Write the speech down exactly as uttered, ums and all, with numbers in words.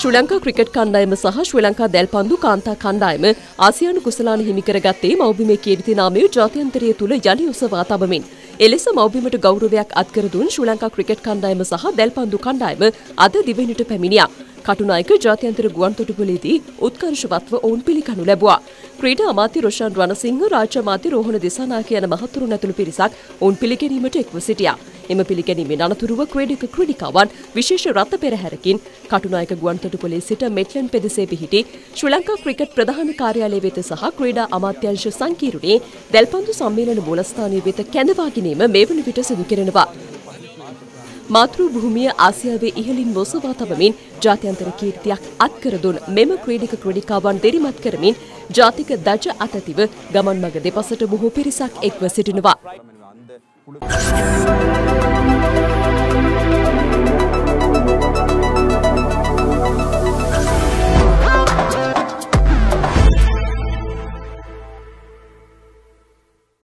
ශ්‍රී Lanka cricket කණ්ඩායම සහ ශ්‍රී ලංකා දැල්පන්දු කාන්තා කණ්ඩායම ආසියානු කුසලාන හිමි කරගත්තේ මව්බිමේ කීර්ති නාමය ජාත්‍යන්තරය තුල යලි ඔසවා තබමින්. එලෙස මව්බිමට ගෞරවයක් අත්කර දුන් ශ්‍රී ලංකා ක්‍රිකට් කණ්ඩායම සහ දැල්පන්දු කණ්ඩායම අද දිවෙනට පැමිණියා. කටුනායක ජාත්‍යන්තර ගුවන් තොටුපළේදී උත්කර්ෂවත්ව ඔවුන් පිළිගනු ලැබුවා. ක්‍රීඩා අමාත්‍ය රොෂාන් රණසිංහ, රාජ්‍ය අමාත්‍ය රෝහණ දිසානායක යන මහතුරුන් ඇතුළු පිරිසක් ඔවුන් පිළිගැනීමට එක්ව සිටියා. එම පිළිගැනීමෙන් අනතුරුව ක්‍රීඩක ක්‍රීඩිකාවන් විශේෂ රථ පෙරහැරකින් කටුනායක ගුවන් තොටුපළේ සිට මෙට්ලන් පෙදෙසේ පිහිටි ශ්‍රී ලංකා ක්‍රිකට් ප්‍රධාන කාර්යාලය වෙත සහ ක්‍රීඩා අමාත්‍යාංශ සංකීර්ණයේ දැල්පන්දු සම්මේලන මූලස්ථානය වෙත කැඳවා ගැනීම මේ වන විට සිදු කෙරෙනවා. මාතෘ භූමිය ආසියාවේ ඉහළින් ඔසවා තබමින් ජාත්‍යන්තර කීර්තියක් අත්කර දුන් මෙම ක්‍රීඩක ක්‍රීඩිකාවන් දිරිමත් කරමින් ජාතික දජ අතතිව ගමන් මඟ දෙපසට බොහෝ පිරිසක් එක්ව සිටිනවා.